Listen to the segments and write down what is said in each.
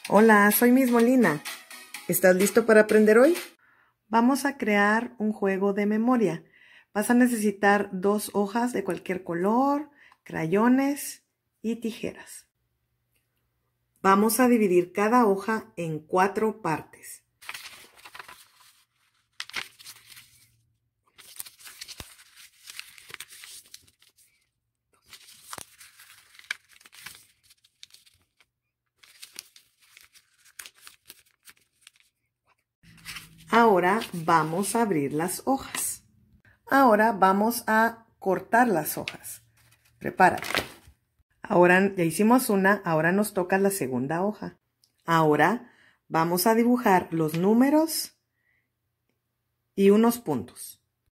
Hola, soy Miss Molina. ¿Estás listo para aprender hoy? Vamos a crear un juego de memoria. Vas a necesitar 2 hojas de cualquier color, crayones y tijeras. Vamos a dividir cada hoja en 4 partes. Ahora vamos a abrir las hojas. Ahora vamos a cortar las hojas. Prepárate. Ahora ya hicimos una, ahora nos toca la segunda hoja. Ahora vamos a dibujar los números y unos puntos.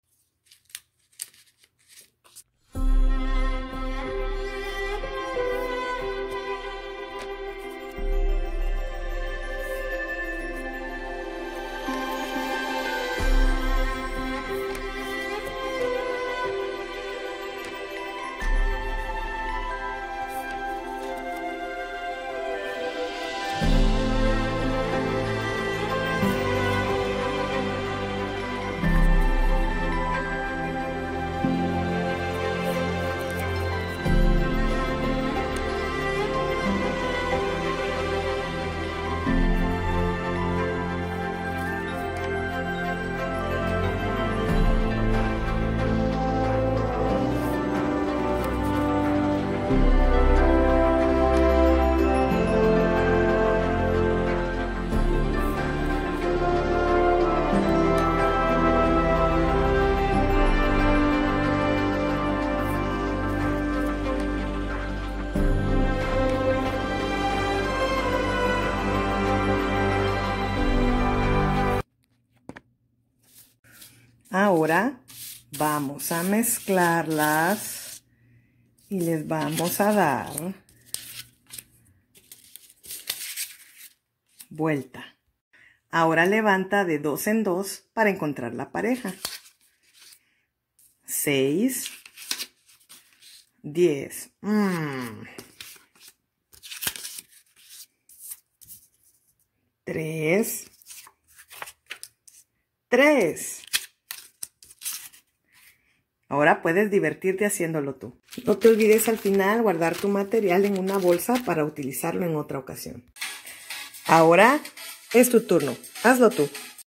Ahora vamos a mezclarlas y les vamos a dar vuelta. Ahora levanta de 2 en 2 para encontrar la pareja. 6, 10. 3. Ahora puedes divertirte haciéndolo tú. No te olvides al final guardar tu material en una bolsa para utilizarlo en otra ocasión. Ahora es tu turno. Hazlo tú.